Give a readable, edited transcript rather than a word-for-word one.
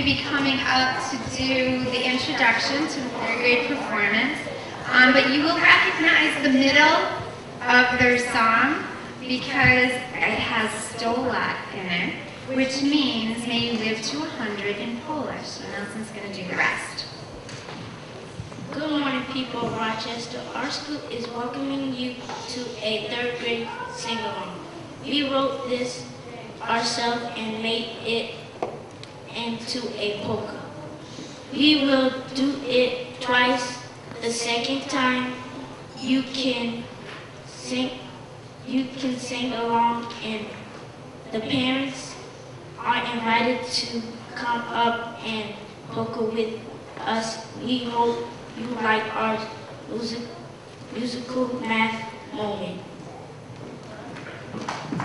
to be coming up to do the introduction to a third grade performance. But you will recognize the middle of their song because it has stola in it, which means may you live to 100 in Polish. So Nelson's going to do the rest. Good morning, people of Rochester. Our school is welcoming you to a third grade sing-along. We wrote this ourselves and made it into a polka. We will do it twice. The second time you can sing along, and the parents are invited to come up and polka with us. We hope you like our musical math moment.